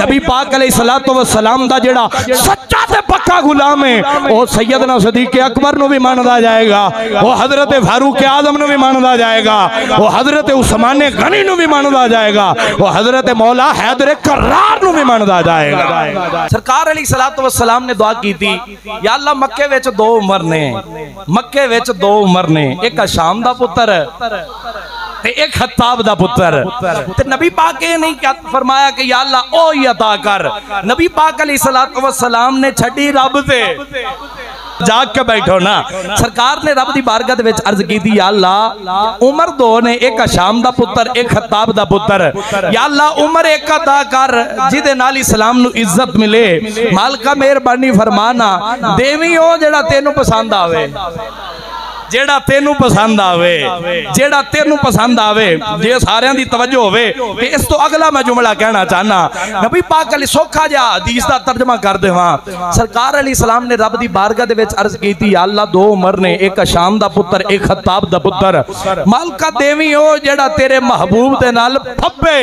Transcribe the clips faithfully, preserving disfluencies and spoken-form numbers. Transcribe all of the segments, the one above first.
नबी पाक अलैहिस्सलातु वस्सलाम दा जेड़ा सच्चा ते पक्का गुलाम है वो सैयदना सदीक अकबर नु भी मानदा जाएगा, वो हजरत फारूक आजम नु भी मानदा जाएगा, वो हजरत उस्मान गनी नु भी मानदा जाएगा, वो हजरत मौला हैदर कर्रार नु भी मानदा जाएगा। सरकार अलैहिस्सलातु वस्सलाम ने दुआ की थी, या अल्लाह मक्के विच दो उमर ने, मक्के विच दो उमर ने, एक शाम दा पुत्र ते एक खत्ताब दा पुत्र। ते नबी पाक ये नहीं क्या फरमाया कि या अल्लाह ओ ही अता कर। नबी पाक अलैहिस्सलातु वस्सलाम ने छड़ी रब ते जाग के बैठो ना। सरकार ने रब दी बारगाह दे विच अर्ज की थी, या अल्लाह उमर दो ने, एक शाम दा पुत्र एक खत्ताब दा पुत्र। या अल्लाह उमर एक अता कर जिदे नाल इस्लाम नु इज्जत मिले। मालका मेहरबानी फरमाना देवी ओ जेड़ा तेनू पसंद आवे, जेड़ा तेनू पसंद आवे, जेड़ा तेनू पसंद आवे, जे सारियां दी तवज्जो होवे। ते इस तो अगला मैं जुमला कहना चाहना, नबी पाक अली सौखा जा हदीस दा तर्जमा कर देवां। सरकार अली सलाम ने रब दी बारगाह दे विच अर्ज की थी, या अल्लाह दो उमर ने, एक शाम दा पुत्र एक खत्ताब दा पुत्र। मालका देवी ओ जेड़ा तेरे महबूब दे नाल फब्बे।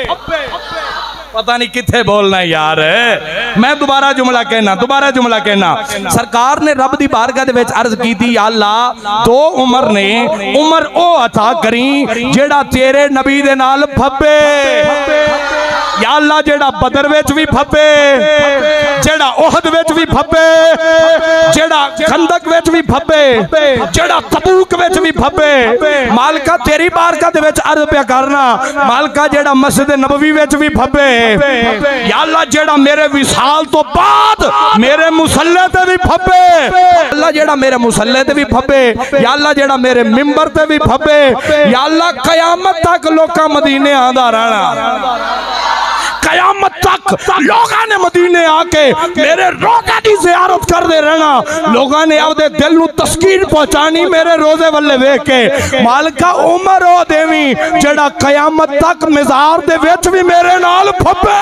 पता नहीं किथे बोलना यार, मैं दोबारा जुमला कहना, दोबारा जुमला कहना। सरकार ने रब दी बारगाह दे विच अर्ज की थी, या अल्लाह दो उमर ने, उमर ओ अता करी जेड़ा तेरे नबी दे नाल फब्बे। या अल्लाह जेड़ा बदर विच भी फब्बे, जेड़ा ओहद विच भी फब्बे, जेड़ा खंदक विच भी फब्बे, जेड़ा तबूक विच भी फब्बे। मालका तेरी बारगाह दे विच अर्ज पे करना, मालका जेड़ा मस्जिद नबवी विच भी फब्बे। या अल्लाह जेड़ा मेरे विसाल तो बाद मेरे मुसल्ले ते भी फब्बे, अल्लाह जेड़ा मेरे मुसल्ले ते भी फब्बे, या अल्लाह जेड़ा मेरे मिंबर ते भी फब्बे। या अल्लाह कयामत तक लोका मदीने आंदा रहना, कयामत तक लोगों ने मदीने आके मेरे रोज़े की ज़ियारत कर दे रहना, लोगों ने अपने दिल नू तस्कीन पहुंचानी मेरे रोज़े वाले वेख के। मालका उमर ओ देवी जेड़ा कयामत तक मज़ार दे विच भी मेरे नाल फब्बे।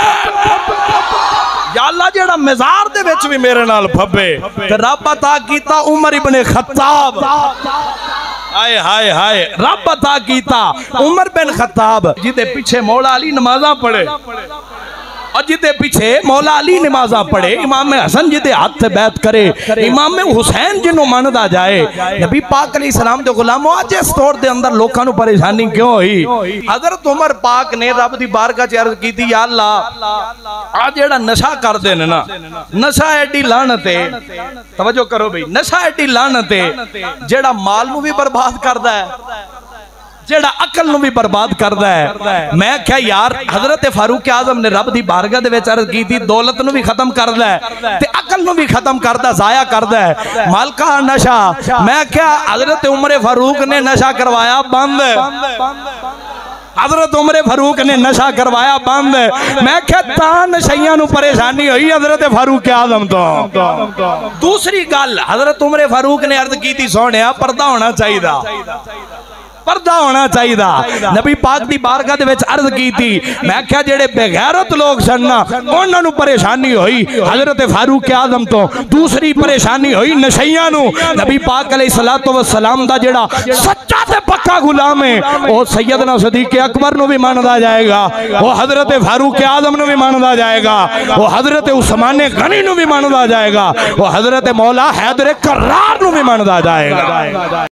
या अल्लाह जेड़ा मज़ार दे विच भी मेरे नाल फब्बे। ते रब अता कीता उमर इब्ने खत्ताब, हाय हाय हाय, रब अता कीता उमर बिन खत्ताब जिदे पीछे मौला अली नमाज़ां पढ़े, और जिदे पीछे मौला अली नमाज़ां पढ़े, इमाम हसन जिदे हाथ बैत करे, इमाम हुसैन जिन्हों मानदा जाए। नबी पाक अलैहि सलाम दे गुलामों अज इस दौर दे अंदर लोकां नूं परेशानी क्यों हुई? हजरत उमर पाक ने रब दी बारगाह च अर्ज कीती, या अल्लाह आ जेड़ा नशा करदे ने ना, नशा एडी लानत है, तवज्जो करो भाई, नशा एडी लानत है जेड़ा माल नूं भी बर्बाद करदा है, जेड़ा अकल नूं भी बर्बाद करदा है। मैं क्या यार हजरत फारूक आजम ने रब दी बारगाह दे विच अर्ज की थी, दौलत नूं भी खत्म करदा है ते अकल नूं भी खत्म करदा, जाया करदा है। मालका नशा, मैं क्या हजरत उमर फारूक ने नशा करवाया बंद, हजरत उमर फारूक ने नशा करवाया बंद। मैं क्या ता नशइयां नूं परेशानी हुई हजरत फारूक आजम तो। दूसरी गल हजरत उमर फारूक ने अर्ज की थी, सोहणिया पर्दा होना चाहिए, पर्दा होना चाहिए। नबी पाक दी बारगाह दे विच अर्ज की थी, मैं क्या जेड़े बेगैरत लोग सन ना उन्हां नूं परेशानी हुई हजरत फारूक आजम तो। दूसरी परेशानी हुई नशइयां नूं। नबी पाक अलैहिस्सलातु वस्सलाम दा जेड़ा सच्चा ते पक्का गुलाम है वो सैयदना सदीक अकबर नूं भी मानदा जाएगा, वो हजरत फारूक आजम नूं भी मानदा जाएगा, वो हजरत उस्मान गनी नूं भी मानदा जाएगा, वो हजरत मौला हैदर कर्रार नूं भी मानदा जाएगा।